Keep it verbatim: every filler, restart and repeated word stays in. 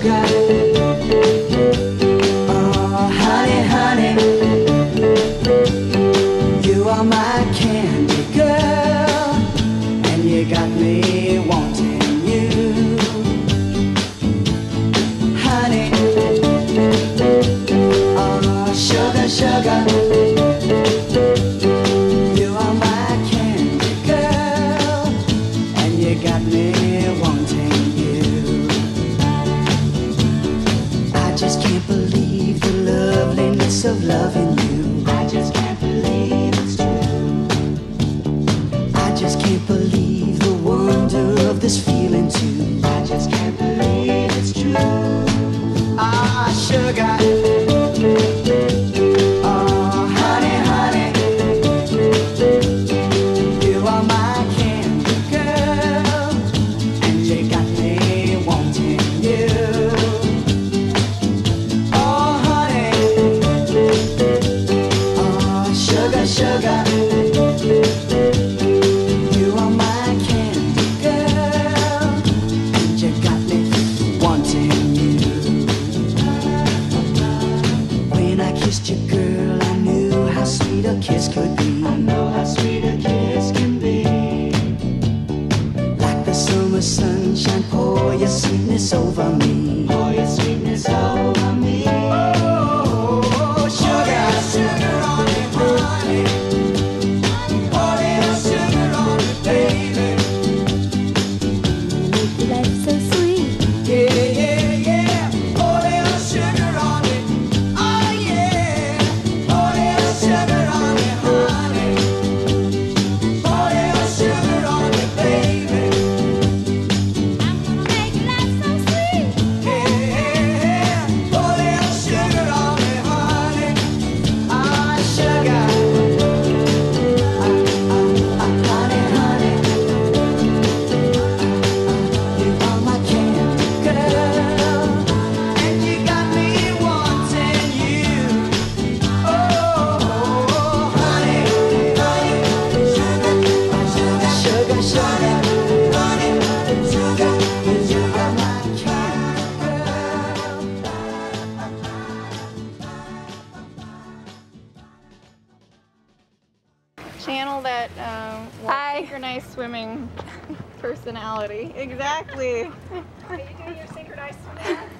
sugar. Oh, honey, honey, you are my candy girl, and you got me wanting you. Honey, oh, sugar, sugar, you are my candy girl, and you got me wanting you. I just can't believe the loveliness of loving you. I just can't believe it's true. I just can't believe the wonder of this feeling too. I just can't believe it's true. Ah, sugar. Oh, honey, honey, you are my candy girl, and you got me wanting you. Oh, honey, oh, sugar, sugar, you are my candy girl, and you got me wanting you. When I kissed you, girl, I knew how sweet a kiss could be. I know how sweet a kiss can be. Like the summer sunshine, pour your sweetness over me. Pour your sweetness over me. Oh, sugar, sugar on me, honey. Pour little sugar on me, baby. Your life's so sweet. Yeah, yeah, yeah. Pour little sugar on me. Oh, yeah. Pour little sugar on me, honey. Pour little sugar on me, baby. I'm gonna make your life so sweet. Yeah, pour little sugar on me, honey. Ah, sugar. Ah, ah, ah, honey, honey. You are my candy girl, and you got me wanting you. Oh, honey, honey, sugar, sugar, sugar, honey, sugar, you are my candy girl. Channel that um, well, Hi. synchronized swimming personality. Exactly. Are you doing your synchronized swim?